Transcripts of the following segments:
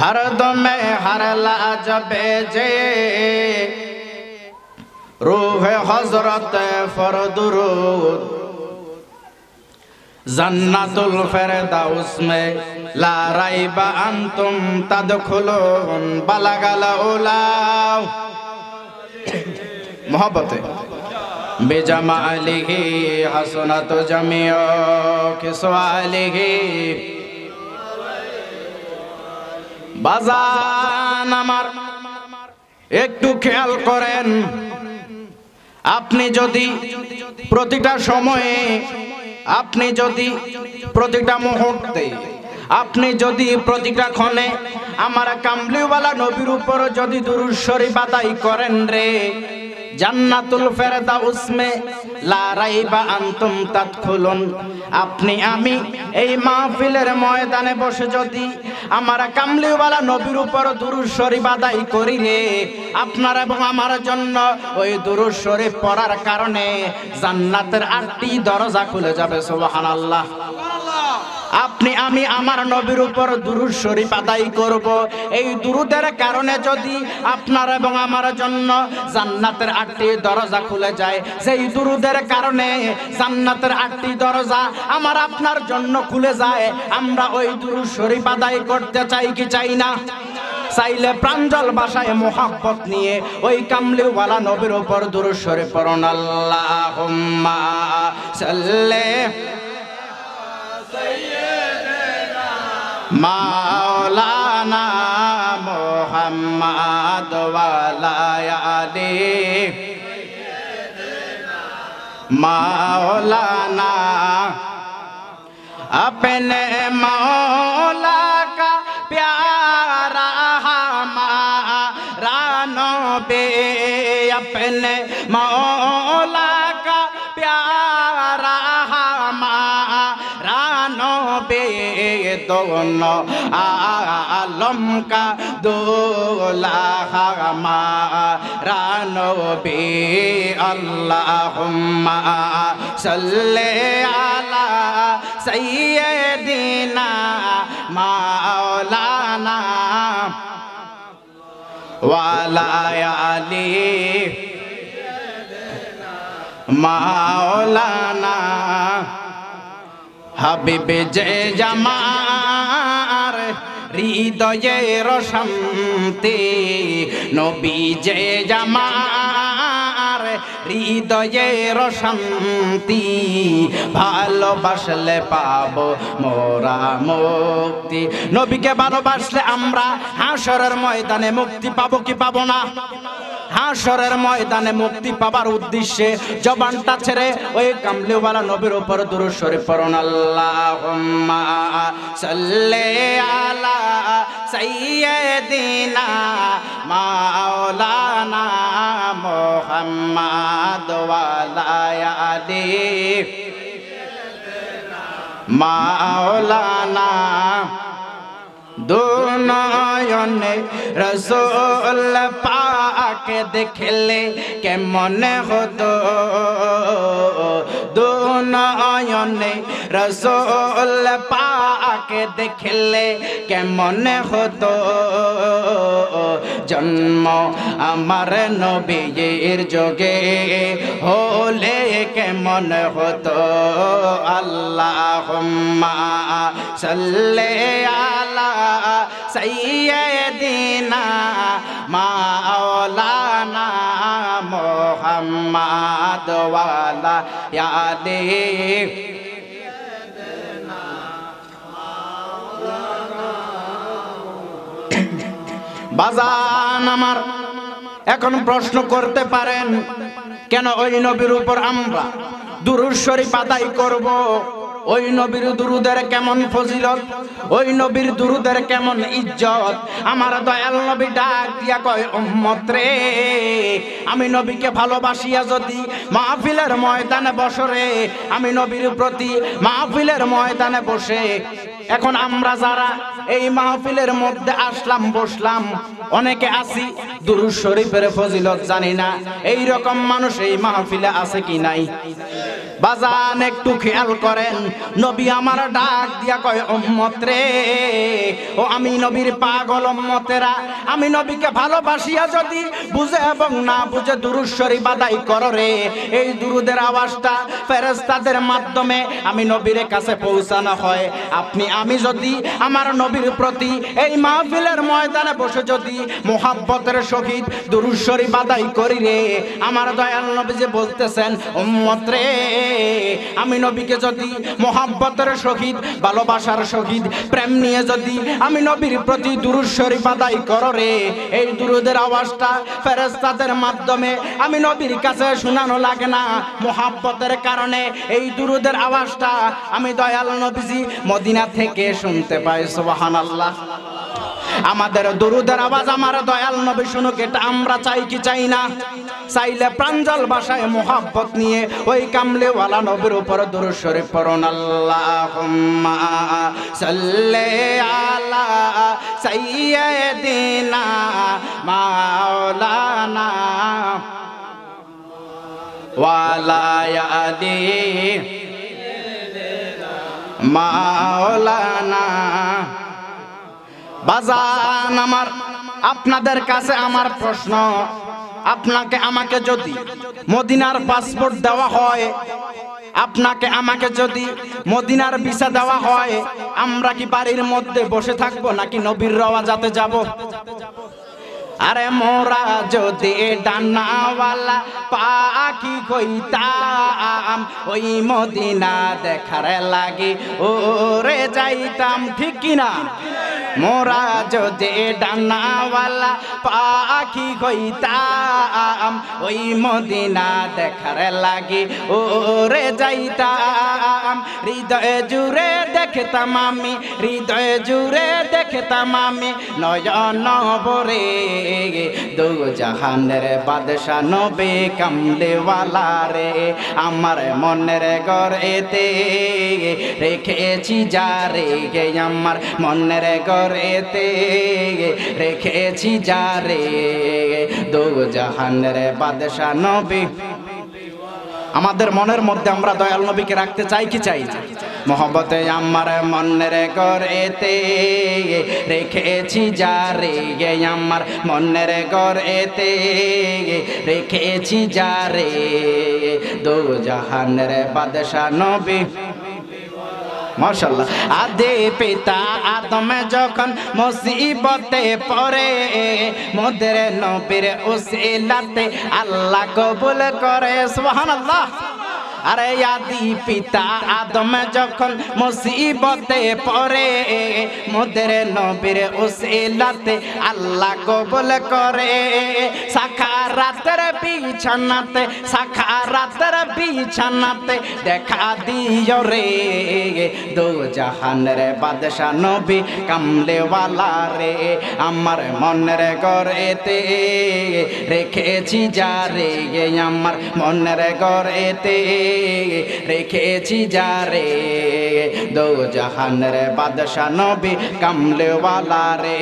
हर दमे हर लाजबे जे रूह हजरत फर दुरूद जन्नतुल फिरदौस में ला रैबा अंतुम तदखुलून बलगल उला मोहब्बत बेजमालिही हसनत जमीओ किसवालिही বাজান আমার একটু খেয়াল করেন আপনি যদি প্রতিটা সময়ে আপনি যদি প্রতিটা মুহূর্তে আপনি যদি প্রতিটা ক্ষণে আমার কামলিওয়ালা নবীর উপর যদি দুরূদ শরীফ আদায় করেন রে জান্নাতুল ফেরদাউস মে লা রাইবা আনতুম তাদখুলুন আপনি আমি এই মাহফিলের ময়দানে বসে যদি আমার কামলিওয়ালা নবীর উপর দুরূদ শরীফ আদায় করি রে আপনার এবং আমার জন্য ওই দুরূদ শরীফ পড়ার কারণে জান্নাতের 8টি দরজা খুলে যাবে সুবহানাল্লাহ আপনি আমি আমার নবীর উপর দুরূদ শরীফ আদায় করব এই দুরূদের কারণে যদি আপনার এবং আমার জন্য জান্নাতের 8টি দরজা খুলে যায় সেই দুরূদের কারণে জান্নাতের 8টি দরজা আমার আপনার জন্য খুলে যায় আমরা ওই দুরূদ শরীফ আদায় করতে চাই কি চাই না চাইলে প্রাঞ্জল ভাষায় মোহাব্বত নিয়ে ওই কামলিওয়ালা নবীর উপর দুরূদ শরীফ পড়ুন আল্লাহুম্মা সাল্লি মাওলানা মুহাম্মদ ওয়ালা আলি মাওলানা अपने मौला का प्यारा हमारा नबी अपने मौला का प्यारा हमारा नबी दोनों आलम का दूल्हा हमारा नबी अल्लाहुम्मा सल्ले अला सय्यदिना मौलाना वाला आली मौलाना হাবিব যে জামার হৃদয়ের শান্তি নবী যে জামার হৃদয়ের শান্তি ভালোবাসলে পাবো মোরা মুক্তি নবীকে ভালোবাসলে আমরা হাশরের ময়দানে মুক্তি পাবো কি পাবো না হাশরের ময়দানে মুক্তি পাবার উদ্দেশ্যে জবানটা ছেড়ে ওই কামলিওয়ালা নবীর উপর দুরূদ শরীফ পড়ুন আল্লাহুম্মা সাল্লি আলা সাইয়্যিদিনা মাওলানা মুহাম্মদ ওয়ালা আলি মাওলানা দুনয়নে রসুল পাক দেখলে কেমন হতো দুনয়নে রসুল পাক দেখলে কেমন হতো জন্ম আমার নবীর যোগে হলে কেমন হতো আল্লাহুম্মা সাল্লি আলা সাইয়্যিদিনা মাওলানা মুহাম্মদ ওয়ালা আলি বাজান আমার এখন প্রশ্ন করতে পারেন কেন ওই নবীর উপর আমরা দুরূদ শরীফ আদায় করব ওই নবীর দুরুদের কেমন ফজিলত ওই নবীর দুরুদের কেমন ইজ্জত আমার দয়াল নবী ডাক দিয়া কয় উম্মত রে আমি নবীকে ভালোবাসিয়া যদি মাহফিলের ময়দানে বসরে আমি নবীর প্রতি মাহফিলের ময়দানে বসে এখন আমরা যারা এই মাহফিলের মধ্যে আসলাম বসলাম, অনেকে আছি দুরূদ শরীফের ফজিলত জানি না, এই রকম মানুষ এই মাহফিলে আছে কি নাই? বাজান একটু খেয়াল করেন, নবী আমার ডাক দিয়া কয় উম্মত রে, ও আমি নবীর পাগল উম্মতেরা, আমি নবীকে ভালোবাসিয়া যদি বুঝে এবং না বুঝে দুরূদ শরীফ আদায় করো রে, এই দুরূদের আওয়াজটা ফেরেশতাদের মাধ্যমে আমি নবীর কাছে পৌঁছানো হয়। আপনি আমি যদি আমার নবীর প্রতি এই মাহফিলের ময়দানে বসে যদি মুহাব্বতের সহিত দুরূদ শরীফ আদায় করি রে, আমার দয়াল নবী যে বলতেছেন উম্মত রে, আমি নবীকে যদি মুহাব্বতের সহিত ভালোবাসার সহিত প্রেম নিয়ে যদি আমি নবীর প্রতি দুরূদ শরীফ আদায় করো রে, এই দুরূদের আওয়াজটা ফেরেশতাদের মাধ্যমে আমি নবীর কাছে শোনানো লাগে না, মুহাব্বতের কারণে এই দুরূদের আওয়াজটা আমি দয়াল নবীজি মদিনা থেকে শুনতে পাই। সুবহানাল্লাহ। আমাদের দুরূদের আওয়াজ আমার দয়াল নবী শুনুক, এটা আমরা চাই কি চাই না? চাইলে প্রাঞ্জল ভাষায় মুহাব্বত নিয়ে ওই কামলেওয়ালা নবীর উপর দুরূদ শরীফ পড়ুন। আল্লাহুম্মা সাল্লি আলা সাইয়্যিদিনা মাওলানা ওয়ালা আলি মাওলানা। বাজান আমার, আপনাদের কাছে আমার প্রশ্ন, আপনাকে আমাকে যদি মদিনার পাসপোর্ট দেওয়া হয়, আপনাকে আমাকে যদি মদিনার ভিসা দেওয়া হয়, আমরা কি বাড়ির মধ্যে বসে থাকবো নাকি নবীর রওজাতে যাব? আরে মোরা যদি ডানাওয়ালা পাখি হইতাম, ওই মদিনা দেখার লাগি ওরে যাইতাম, ঠিক কিনা? মোরা যদি ডানাওয়ালা পাখি হইতাম, ওই মদিনা দেখার লাগি ওরে যাইতাম। হৃদয়ে জুড়ে দেখতাম আমি, হৃদয়ে জুড়ে দেখতাম আমি নয়ন ভরে দু জাহানের বাদশা নবী কামলেওয়ালা রে, আমার মনের ঘরেতে রেখেছি যারে, আমার মনের ঘরেতে রেখেছি যারে, দু জাহানের বাদশা নবী। আমাদের মনের মধ্যে আমরা দয়াল নবীকে রাখতে চাই কি চাই? মোহব্বতে আমার মনের ঘরেতে রেখেছি যারে, আমার মনের ঘরেতে রেখেছি যারে, দু জাহানের বাদশা নবী। মাশাআল্লাহ। আদে পিতা আদম যখন মুসিবতে পড়ে, মোদের নবীর উসিলাতে আল্লাহ কবুল করে। সুবহানাল্লাহ। আরে আদি পিতা আদম যখন মুসিবতে পড়ে, মোদের নবীর উসিলাতে আল্লাহ কবুল করে। সাখারাতের বিছানাতে, সাখারাতের বিছানাতে দেখা দিও রে, দু জাহানের বাদশা নবী কামলেওয়ালা রে, আমার মনের ঘরেতে রেখেছি যারে, আমার মনের ঘরেতে রেখেছি যারে, দু জাহানের বাদশা নবী কামলেওয়ালা রে।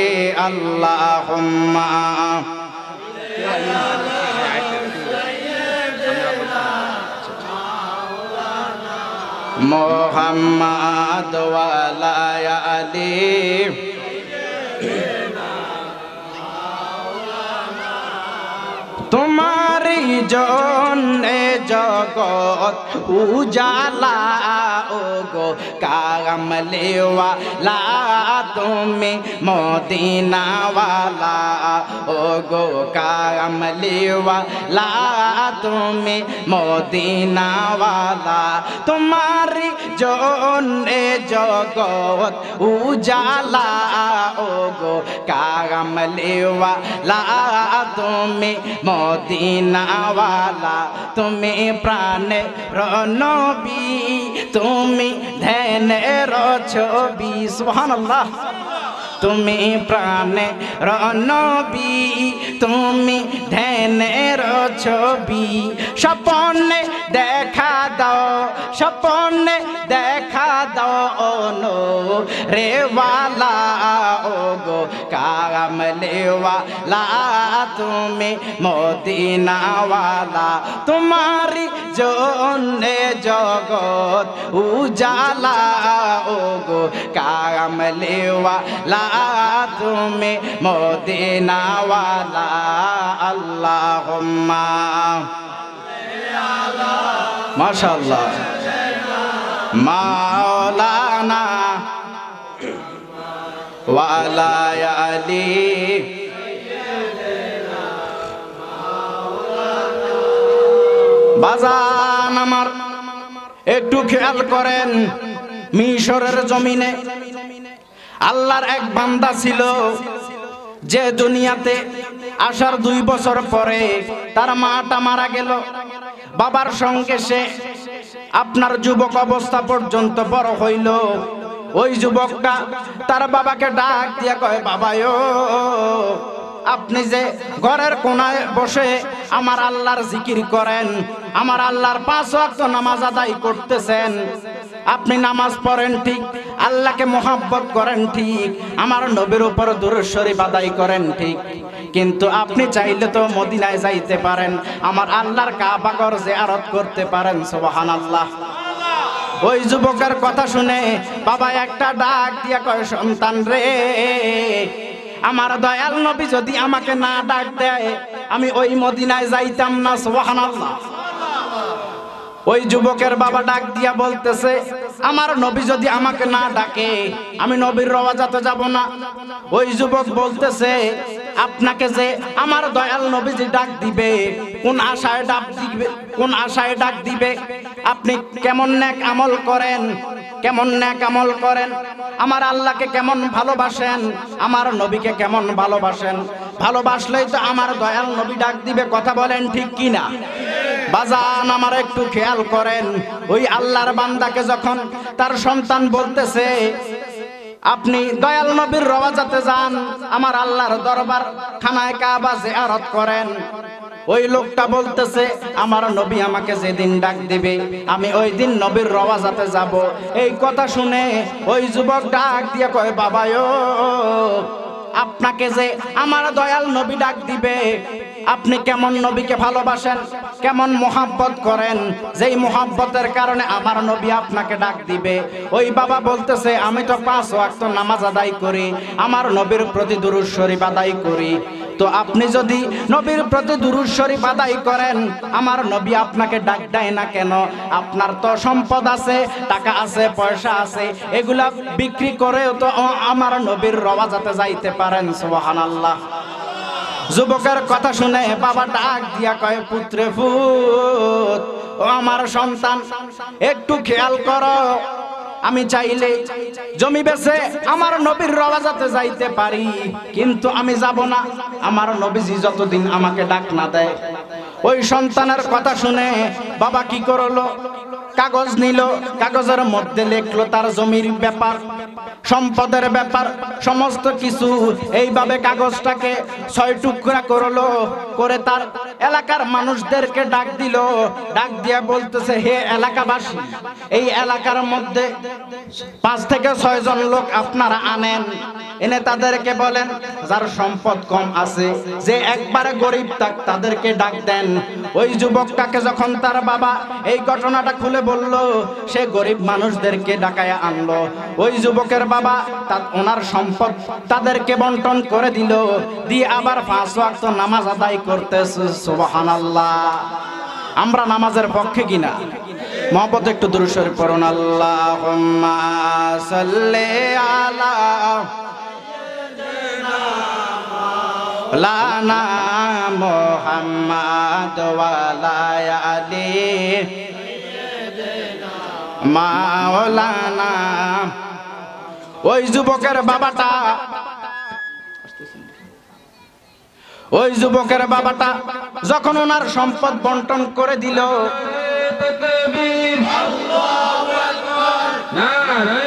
আল্লাহুম্মা মুহাম্মাদ ওয়ালা আলি তোমারি জন্যে জগৎ উজালা, ও গো কামলেওয়ালা তুমি মদিনাওয়ালা, ও গো কামলেওয়ালা তুমি মদিনাওয়ালা, তোমারি জন্যে জগৎ উজালা, ও গো কামলেওয়ালা তুমি মদিনাওয়ালা, তুমি প্রাণের নবী, তুমি ধ্যানের ছবি। সুবহানাল্লাহ। তুমি প্রাণের নবী, তুমি ধ্যানের ছবি, স্বপ্নে দেখা দাও, স্বপ্নে দেখা দাও রেওয়ালা ও গো কামলেওয়ালা তুমি মদিনাওয়ালা তোমারি জন্যে জগৎ উজালা ও গো কামলেওয়ালা তুমি মদিনাওয়ালা আল্লাহুম্মা মাশাআল্লাহ মাওলানা ওয়ালা আলি বাজান আমার একটু খেয়াল করেন মিশরের জমিনে আল্লাহর এক বান্দা ছিল যে দুনিয়াতে আসার 2 বছর পরে তার মাটা মারা গেল বাবার সঙ্গে সে আপনার যুবক অবস্থা পর্যন্ত বড় হইল ওই যুবকটা তার বাবাকে ডাক দিয়া কয় বাবায়ো আপনি যে ঘরের কোনায় বসে আমার আল্লাহর জিকির করেন আমার আল্লাহর 5 ওয়াক্ত নামাজ আদায় করতেছেন আপনি নামাজ পড়েন ঠিক আল্লাহকে মোহাব্বত করেন ঠিক আমার নবীর উপর দুরূদ শরীফ আদায় করেন ঠিক কিন্তু আপনি চাইলে তো মদিনায় যাইতে পারেন আমার আল্লাহর কাবা ঘর জিয়ারত করতে পারেন সুবহানাল্লাহ ওই যুবকের কথা শুনে বাবা একটা ডাক দিয়া কয় সন্তান রে আমার দয়াল নবী যদি আমাকে না ডাক দেয় আমি ওই মদিনায় যাইতাম না সুবহানাল্লাহ ওই যুবকের বাবা ডাক দিয়া বলতেছে আমার নবী যদি আমাকে না ডাকে আমি নবীর রওজাতে যাব না ওই যুবক বলতেছে আপনাকে যে আমার দয়াল নবীজি ডাক দিবে কোন আশায় ডাক দিবে আপনি কেমন নেক আমল করেন আমার আল্লাহকে কেমন ভালোবাসেন আমার নবীকে কেমন ভালোবাসলেই তো আমার দয়াল নবী ডাক দিবে কথা বলেন ঠিক কিনা বাজান আমার একটু খেয়াল করেন ওই আল্লাহর বান্দাকে যখন তার সন্তান বলতেছে আপনি দয়াল নবীর রওজাতে যান আমার আল্লাহর দরবার খানায় কাবা জিয়ারত করেন ওই লোকটা বলতেছে আমার নবী আমাকে যেদিন ডাক দিবে আমি ওই দিন নবীর রওজাতে যাব এই কথা শুনে ওই যুবক ডাক দিয়ে কয় বাবায়ো আপনাকে যে আমার দয়াল নবী ডাক দিবে আপনি কেমন নবীকে ভালোবাসেন কেমন মোহাব্বত করেন যেই মোহাব্বতের কারণে আমার নবী আপনাকে ডাক দিবে ওই বাবা বলতেছে আমি তো 5 ওয়াক্ত নামাজ আদায় করি আমার নবীর প্রতি দুরূদ শরীফ আদায় করি তো আপনি যদি নবীর প্রতি দুরূদ শরীফ আদায় করেন আমার নবী আপনাকে ডাক দেয় না কেন আপনার তো সম্পদ আছে টাকা আছে পয়সা আছে এগুলা বিক্রি করেও তো আমার নবীর রওজাতে যাইতে পারেন সুবহানাল্লাহ যুবকের কথা শুনে বাবা ডাক দিয়া কয় পুত্রে পুত ও আমার সন্তান একটু খেয়াল করো আমি চাইলে জমি বেচে আমার নবীর রওজাতে যাইতে পারি কিন্তু আমি যাব না আমার নবীজি যতদিন আমাকে ডাক না দেয় ওই সন্তানের কথা শুনে বাবা কি করলো কাগজ নিল কাগজের মধ্যে লিখলো তার জমির ব্যাপার সম্পদের ব্যাপার সমস্ত কিছু এইভাবে কাগজটাকে 6 টুকরা করলো করে তার এলাকার মানুষদেরকে ডাক দিল ডাক দিয়া বলতেছে হে এলাকাবাসী এই এলাকার মধ্যে 5 থেকে 6 জন লোক আপনারা আনেন এনে তাদেরকে বলেন যার সম্পদ কম আছে যে একবারে গরিব তাদেরকে ডাক দেন ওই যুবকটাকে যখন তার বাবা এই ঘটনাটা খুলে বলল সে গরিব মানুষদেরকে ডাকায়া আনলো ওই যুবকের বাবা ওনার সম্পদ তাদেরকে বন্টন করে দিল দিয়ে আবার 5 ওয়াক্ত নামাজ আদায় করতেছে সুবহানাল্লাহ আমরা নামাজের পক্ষে কিনা মহব্বত একটু দুরূদ শরীফ পড়ুন আল্লাহুম্মা সাল্লি আলা লানা মুহাম্মাদ ওয়ালা আলি মাওলানা ওই যুবকের বাবাটা যখন ওনার সম্পদ বন্টন করে দিল আল্লাহু আকবার নারে